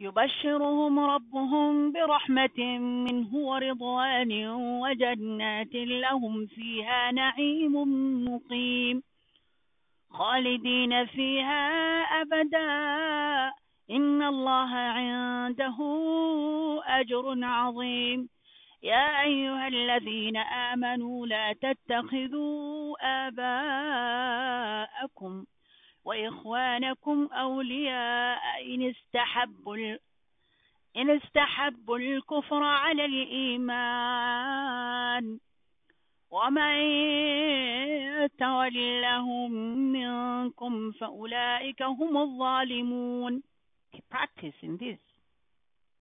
يبشرهم ربهم برحمة منه ورضوان وجنات لهم فيها نعيم مقيم خالدين فيها أبدا إن الله عنده أجر عظيم. يا أيها الذين آمنوا لا تتخذوا آباءكم وإخوانكم أولياء إن استحبوا الكفر على الإيمان ومن يتولهم منكم فأولئك هم الظالمون. Practice in this.